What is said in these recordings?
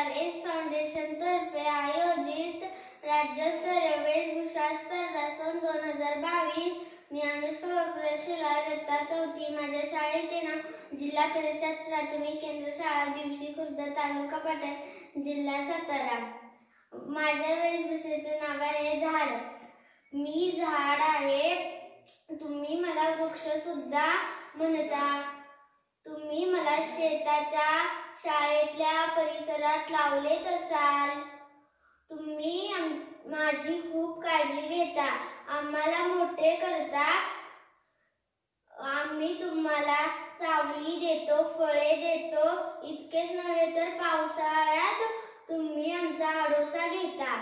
नमस्कार. S foundation तर्फे आयोजित राज्यस्तरीय वेशभूषा स्पर्धा सन 2022. मी अनुष्का प्रशिला इयत्ता 4. माझ्या शाळेचे नाव जिल्हा परिषद प्राथमिक केंद्र शाळा दिवशी खुर्द तालुका पाटण जिल्हा सातारा. माझ्या वेशभूषेचे नाव आहे झाड. मी झाड आहे. तुम्ही मला वृक्ष सुद्धा म्हणता. तुम्ही मला शेताच्या शाळेतल्या परिसरात लावलेत असाल. तुम्ही माझी खूप काळजी घेता. आम्हाला मोठे करता. आम्ही तुम्हाला सावली देतो, फळे देतो. इतकेच नव्हे तर पावसाळ्यात तुम्ही आमचा आडोसा घेता.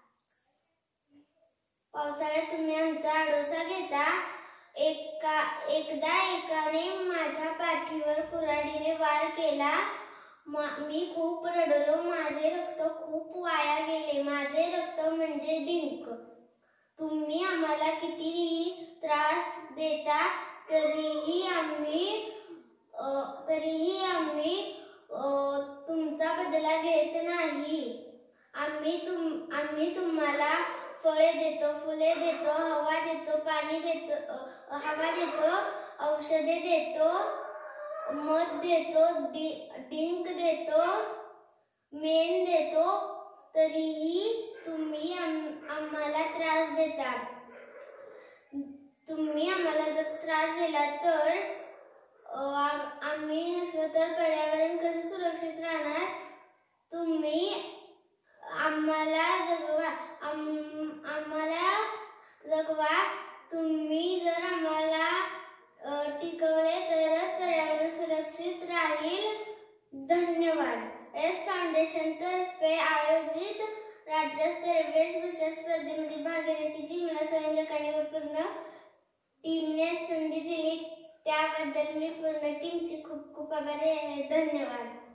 एकदा एकाने माझ्या पाठीवर कुऱ्हाडीने वार केला. मी खूप रडलो. माझे रक्त खूप वाया गेले. माझे रक्त म्हणजे डिंक. तुम्ही आम्हाला कितीही त्रास देता तरीही आम्ही तुमचा बदला घेत नाही. आम्ही तुम्हाला फळे देतो, फुले देतो, हवा देतो, औषधे देतो, मध देतो, डिंक देतो, मेण देतो, तरीही तुम्ही आम्हाला त्रास देता. तुम्ही आम्हाला जर त्रास दिला तर आम्ही नसलो तर पर्यावरण कसं सुरक्षित राहणार? तुम्ही आम्हाला जगवा. तुम्ही जर आम्हाला टिकवले तरच पर्यावरण सुरक्षित राहील. धन्यवाद. एस फाउंडेशन तर्फे आयोजित राज्यस्तरीय वेशभूषा स्पर्धेमध्ये भाग घेण्याची जी मला संयोजकांनी व पूर्ण टीमने संधी दिली त्याबद्दल मी पूर्ण टीमची खूप खूप आभारी आहे. धन्यवाद.